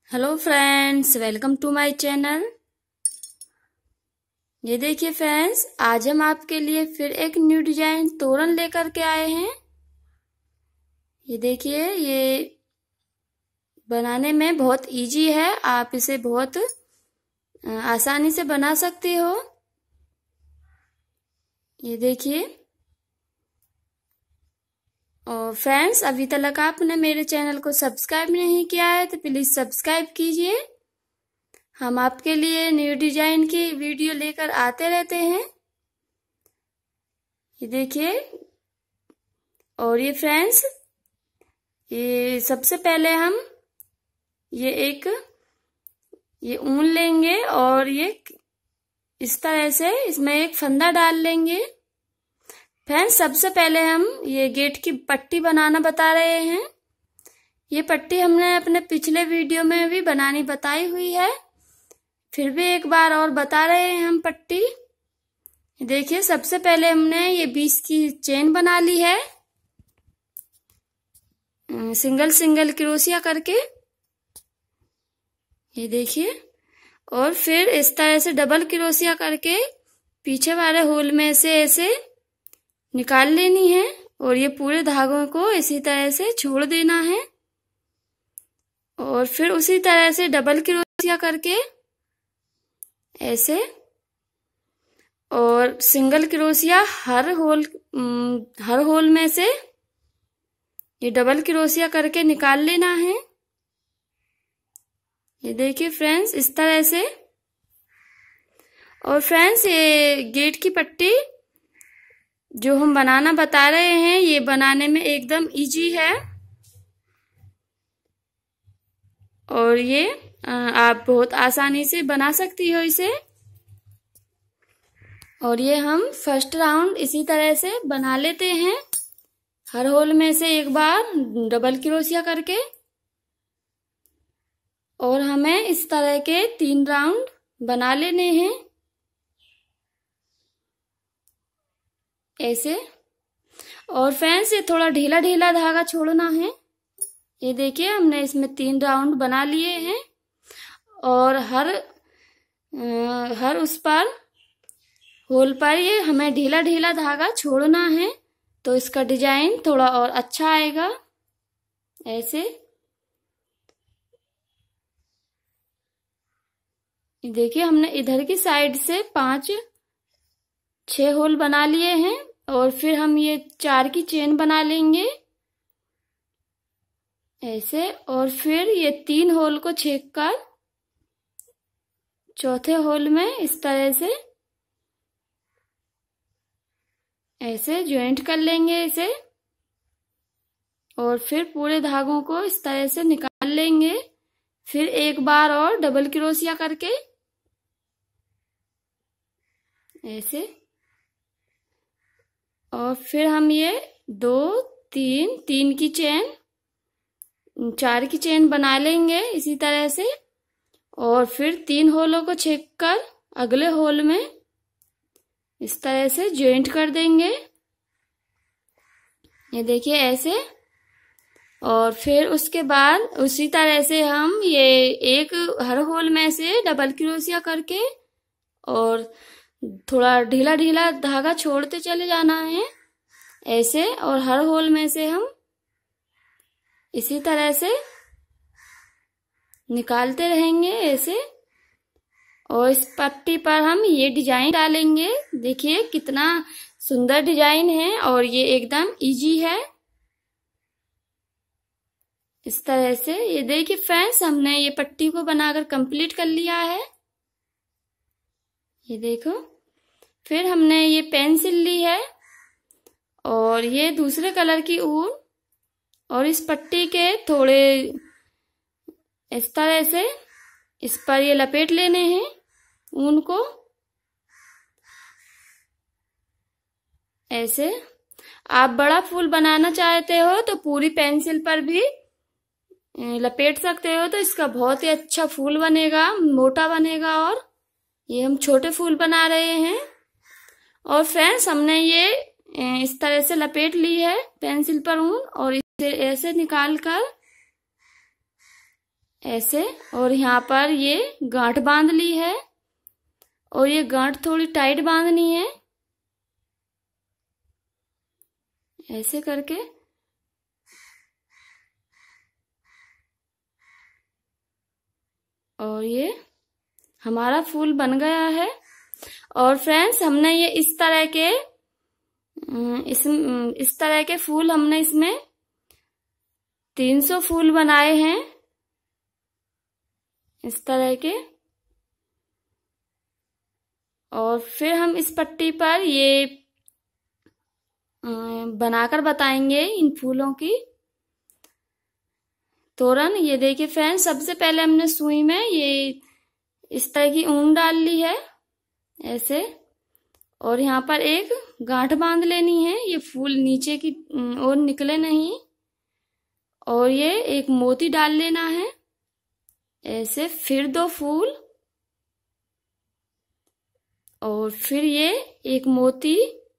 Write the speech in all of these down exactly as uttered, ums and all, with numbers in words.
Hello friends, welcome to my channel. ये देखिए friends, आज हम आपके लिए फिर एक न्यू डिजाइन तोरण लेकर के आए हैं। ये देखिए, ये बनाने में बहुत इजी है। आप इसे बहुत आसानी से बना सकते हो। ये देखिए, और फ्रेंड्स, अभी तक आपने मेरे चैनल को सब्सक्राइब नहीं किया है तो प्लीज सब्सक्राइब कीजिए। हम आपके लिए न्यू डिजाइन की वीडियो लेकर आते रहते हैं। ये देखिए, और ये फ्रेंड्स, ये सबसे पहले हम ये एक ये ऊन लेंगे और ये इस तरह से इसमें एक फंदा डाल लेंगे। फ्रेंड्स, सबसे पहले हम ये गेट की पट्टी बनाना बता रहे हैं। ये पट्टी हमने अपने पिछले वीडियो में भी बनानी बताई हुई है, फिर भी एक बार और बता रहे हैं हम पट्टी। देखिए, सबसे पहले हमने ये बीस की चेन बना ली है सिंगल सिंगल क्रोशिया करके। ये देखिए, और फिर इस तरह से डबल क्रोशिया करके पीछे वाले होल में से ऐसे निकाल लेनी है और ये पूरे धागों को इसी तरह से छोड़ देना है। और फिर उसी तरह से डबल क्रोशिया करके ऐसे, और सिंगल क्रोशिया हर होल हर होल में से ये डबल क्रोशिया करके निकाल लेना है। ये देखिए फ्रेंड्स, इस तरह से। और फ्रेंड्स, ये गेट की पट्टी जो हम बनाना बता रहे हैं, ये बनाने में एकदम इजी है और ये आप बहुत आसानी से बना सकती हो इसे। और ये हम फर्स्ट राउंड इसी तरह से बना लेते हैं, हर होल में से एक बार डबल क्रोशिया करके। और हमें इस तरह के तीन राउंड बना लेने हैं ऐसे। और फ्रेंड्स, ये थोड़ा ढीला ढीला धागा छोड़ना है। ये देखिए, हमने इसमें तीन राउंड बना लिए हैं और हर आ, हर उस पर होल पर ये हमें ढीला ढीला धागा छोड़ना है, तो इसका डिजाइन थोड़ा और अच्छा आएगा ऐसे। देखिए, हमने इधर की साइड से पांच छह होल बना लिए हैं और फिर हम ये चार की चेन बना लेंगे ऐसे। और फिर ये तीन होल को छेक कर चौथे होल में इस तरह से ऐसे ज्वाइंट कर लेंगे इसे। और फिर पूरे धागों को इस तरह से निकाल लेंगे, फिर एक बार और डबल क्रोशिया करके ऐसे। और फिर हम ये दो तीन तीन की चेन चार की चेन बना लेंगे इसी तरह से। और फिर तीन होलों को छेक कर अगले होल में इस तरह से ज्वाइंट कर देंगे। ये देखिए ऐसे। और फिर उसके बाद उसी तरह से हम ये एक हर होल में से डबल क्रोशिया करके और थोड़ा ढीला ढीला धागा छोड़ते चले जाना है ऐसे। और हर होल में से हम इसी तरह से निकालते रहेंगे ऐसे। और इस पट्टी पर हम ये डिजाइन डालेंगे। देखिए कितना सुंदर डिजाइन है और ये एकदम इजी है इस तरह से। ये देखिए फ्रेंड्स, हमने ये पट्टी को बनाकर कंप्लीट कर लिया है। ये देखो, फिर हमने ये पेंसिल ली है और ये दूसरे कलर की ऊन, और इस पट्टी के थोड़े इस तरह से इस पर ये लपेट लेने हैं ऊन को ऐसे। आप बड़ा फूल बनाना चाहते हो तो पूरी पेंसिल पर भी लपेट सकते हो, तो इसका बहुत ही अच्छा फूल बनेगा, मोटा बनेगा। और ये हम छोटे फूल बना रहे हैं। और फ्रेंड्स, हमने ये इस तरह से लपेट ली है पेंसिल पर ऊन, और इसे ऐसे निकाल कर ऐसे। और यहाँ पर ये गांठ बांध ली है और ये गांठ थोड़ी टाइट बांधनी है, ऐसे करके। और ये हमारा फूल बन गया है। और फ्रेंड्स, हमने ये इस तरह के इस इस तरह के फूल हमने इसमें तीन सौ फूल बनाए हैं, इस तरह के। और फिर हम इस पट्टी पर ये बनाकर बताएंगे इन फूलों की तोरण। ये देखिए फ्रेंड्स, सबसे पहले हमने सुई में ये इस तरह की ऊन डाल ली है, ऐसे। और यहाँ पर एक गांठ बांध लेनी है, ये फूल नीचे की ओर निकले नहीं। और ये एक मोती डाल लेना है, ऐसे। फिर दो फूल, और फिर ये एक मोती,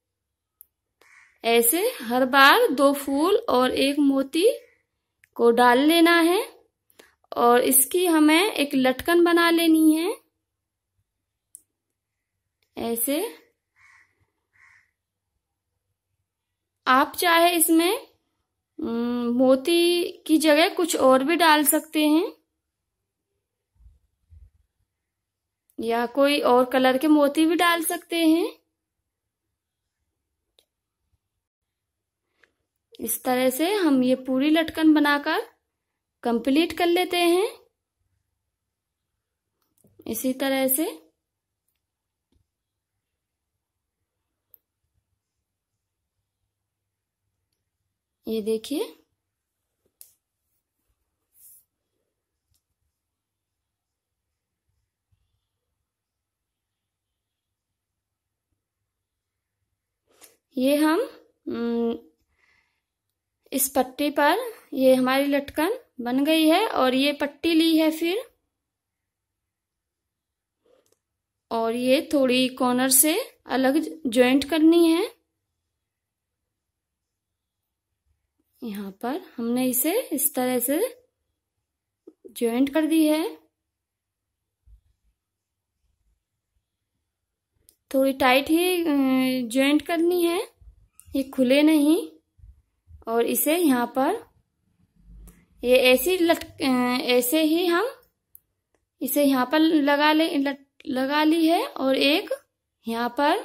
ऐसे हर बार दो फूल और एक मोती को डाल लेना है। और इसकी हमें एक लटकन बना लेनी है, ऐसे। आप चाहे इसमें मोती की जगह कुछ और भी डाल सकते हैं, या कोई और कलर के मोती भी डाल सकते हैं। इस तरह से हम ये पूरी लटकन बनाकर कंप्लीट कर लेते हैं, इसी तरह से। ये देखिए, ये हम इस पट्टी पर ये हमारी लटकन बन गई है। और ये पट्टी ली है फिर, और ये थोड़ी कॉर्नर से अलग जॉइंट करनी है। यहाँ पर हमने इसे इस तरह से जॉइंट कर दी है, थोड़ी टाइट ही जॉइंट करनी है, ये खुले नहीं। और इसे यहाँ पर ये ऐसी लट ऐसे ही हम इसे यहाँ पर लगा ले लट, लगा ली है। और एक यहाँ पर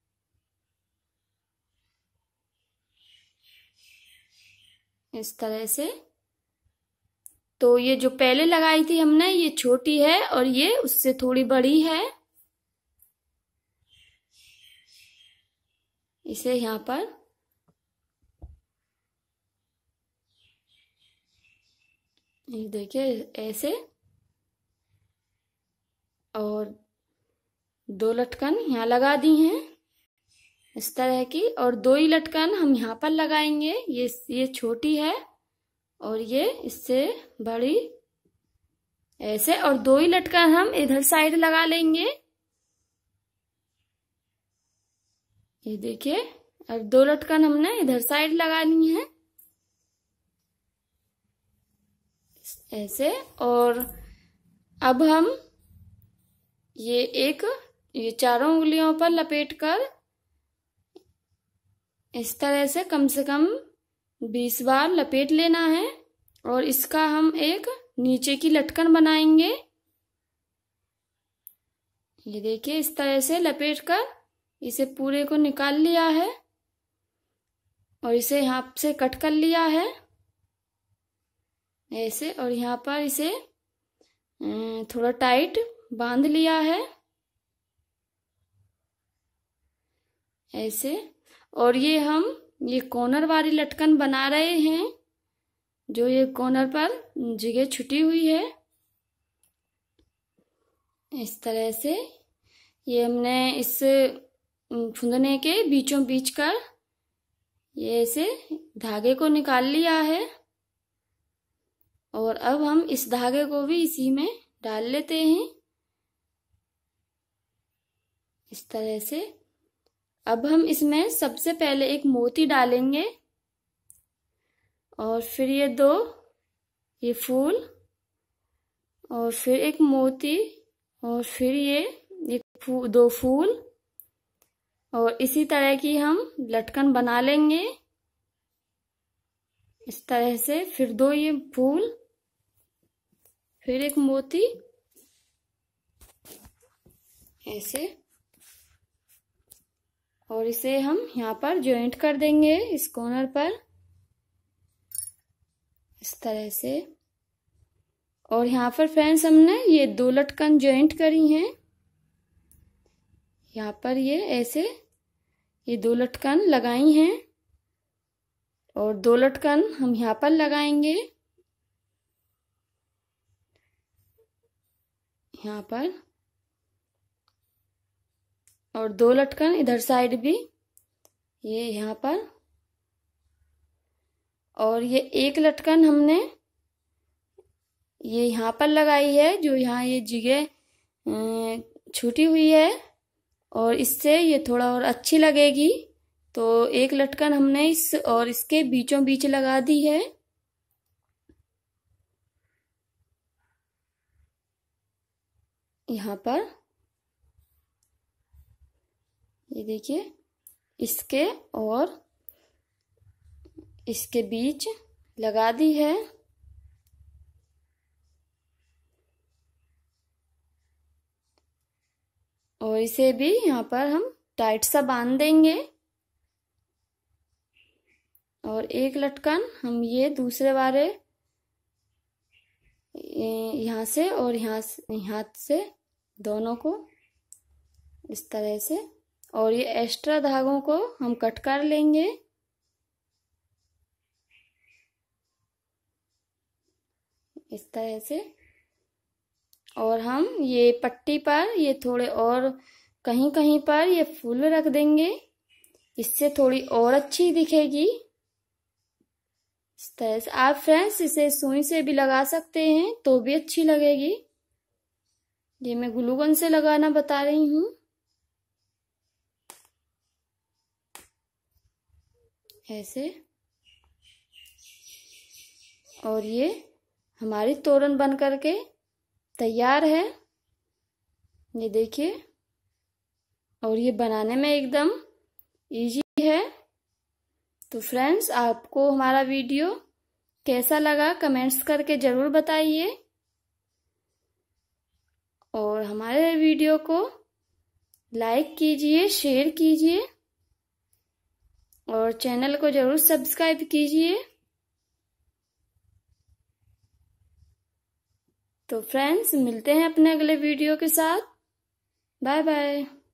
इस तरह से। तो ये जो पहले लगाई थी हमने, ये छोटी है और ये उससे थोड़ी बड़ी है। इसे यहाँ पर ये देखिए ऐसे, और दो लटकन यहाँ लगा दी हैं इस तरह की। और दो ही लटकन हम यहाँ पर लगाएंगे, ये ये छोटी है और ये इससे बड़ी, ऐसे। और दो ही लटकन हम इधर साइड लगा लेंगे, ये देखिए। अब दो लटकन हमने इधर साइड लगानी है, ऐसे। और अब हम ये एक ये चारों उंगलियों पर लपेटकर इस तरह से कम से कम बीस बार लपेट लेना है। और इसका हम एक नीचे की लटकन बनाएंगे, ये देखिए। इस तरह से लपेटकर इसे पूरे को निकाल लिया है और इसे यहाँ से कट कर लिया है, ऐसे। और यहाँ पर इसे थोड़ा टाइट बांध लिया है, ऐसे। और ये हम ये कॉर्नर वाली लटकन बना रहे हैं, जो ये कॉर्नर पर जगह छुटी हुई है, इस तरह से। ये हमने इस फुंदने के बीचों बीच कर ये ऐसे धागे को निकाल लिया है। और अब हम इस धागे को भी इसी में डाल लेते हैं, इस तरह से। अब हम इसमें सबसे पहले एक मोती डालेंगे और फिर ये दो ये फूल और फिर एक मोती और फिर ये एक फू, दो फूल और इसी तरह की हम लटकन बना लेंगे इस तरह से। फिर दो ये फूल, फिर एक मोती ऐसे, और इसे हम यहाँ पर जॉइंट कर देंगे इस कॉर्नर पर इस तरह से। और यहाँ पर फ्रेंड्स हमने ये दो लटकन जॉइंट करी हैं, यहाँ पर ये ऐसे ये दो लटकन लगाई हैं और दो लटकन हम यहाँ पर लगाएंगे यहाँ पर, और दो लटकन इधर साइड भी ये यहाँ पर। और ये एक लटकन हमने ये यहाँ पर लगाई है, जो यहाँ ये जगह छूटी हुई है और इससे ये थोड़ा और अच्छी लगेगी, तो एक लटकन हमने इस और इसके बीचों बीच लगा दी है। यहाँ पर ये देखिए इसके और इसके बीच लगा दी है। और इसे भी यहाँ पर हम टाइट सा बांध देंगे और एक लटकन हम ये दूसरे वाले यहाँ से और यहाँ हाथ से दोनों को इस तरह से, और ये एक्स्ट्रा धागों को हम कट कर लेंगे इस तरह से। और हम ये पट्टी पर ये थोड़े और कहीं कहीं पर ये फूल रख देंगे, इससे थोड़ी और अच्छी दिखेगी इस तरह से। आप फ्रेंड्स इसे सुई से भी लगा सकते हैं तो भी अच्छी लगेगी, ये मैं ग्लू गन से लगाना बता रही हूँ ऐसे। और ये हमारी तोरण बन करके तैयार है, ये देखिए। और ये बनाने में एकदम इजी है। तो फ्रेंड्स आपको हमारा वीडियो कैसा लगा कमेंट्स करके जरूर बताइए, और हमारे वीडियो को लाइक कीजिए, शेयर कीजिए और चैनल को जरूर सब्सक्राइब कीजिए। तो फ्रेंड्स मिलते हैं अपने अगले वीडियो के साथ। Bye bye.